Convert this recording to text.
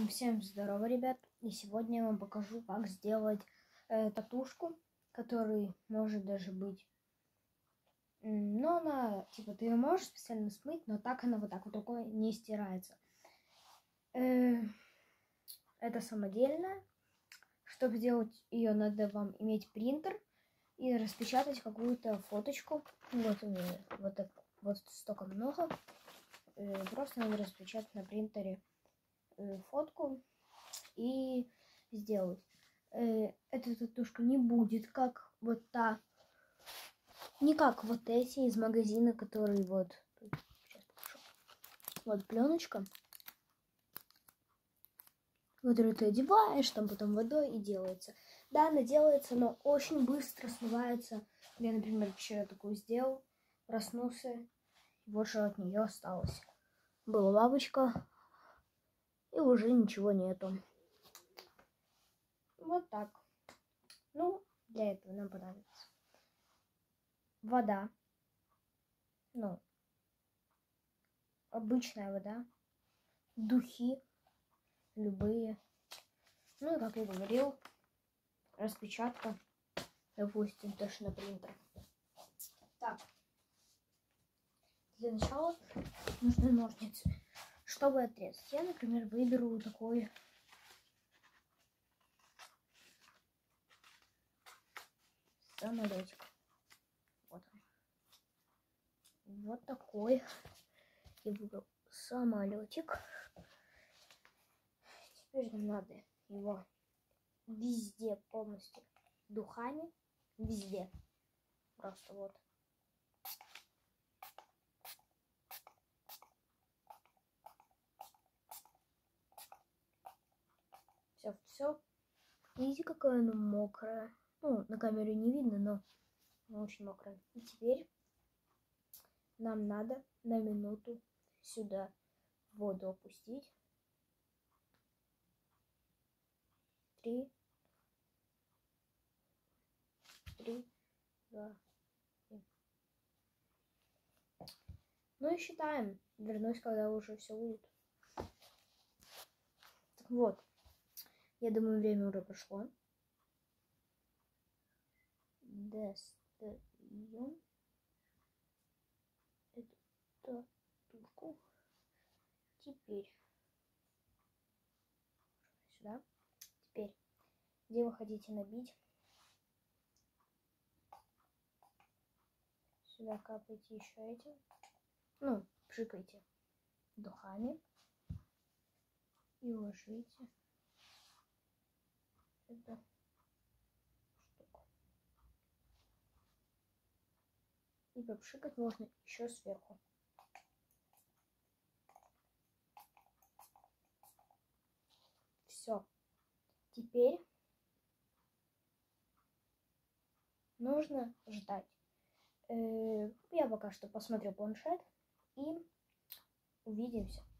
Всем здорово, ребят! И сегодня я вам покажу, как сделать татушку, которая может даже быть, но она, типа, ты ее можешь специально смыть, но так она вот так вот рукой не стирается. Это самодельная. Чтобы сделать ее, надо вам иметь принтер и распечатать какую-то фоточку. Вот у меня вот столько много. Просто надо распечатать на принтере фотку и сделать. Эта татушка не будет как вот та, не как вот эти из магазина, которые вот, сейчас покажу. Вот пленочка, которую ты одеваешь, там потом водой и делается. Да, она делается, но очень быстро смывается. Я, например, вчера такую сделал, проснулся, и больше от нее осталось. Была бабочка, и уже ничего нету. Вот так. Ну, для этого нам понадобится вода. Ну, обычная вода. Духи. Любые. Ну и, как я говорил, распечатка. Допустим, тоже на принтер. Так. Для начала нужны ножницы, чтобы отрезать. Я, например, выберу такой самолетик. Вот он. Вот такой. Я выбрал самолетик. Теперь нам надо его везде полностью духами. Везде. Просто вот. Все. Видите, какая она мокрая. Ну, на камере не видно, но она очень мокрая. И теперь нам надо на минуту сюда воду опустить. 3, 2, 1. Ну и считаем. Вернусь, когда уже все будет. Вот. Я думаю, время уже прошло. Достаем эту татушку. Теперь сюда. Теперь, где вы хотите набить, сюда капайте еще этим. Ну, пшикайте духами и ложите эту штуку. И попшикать можно еще сверху. Все. Теперь нужно ждать. Я пока что посмотрю планшет и увидимся.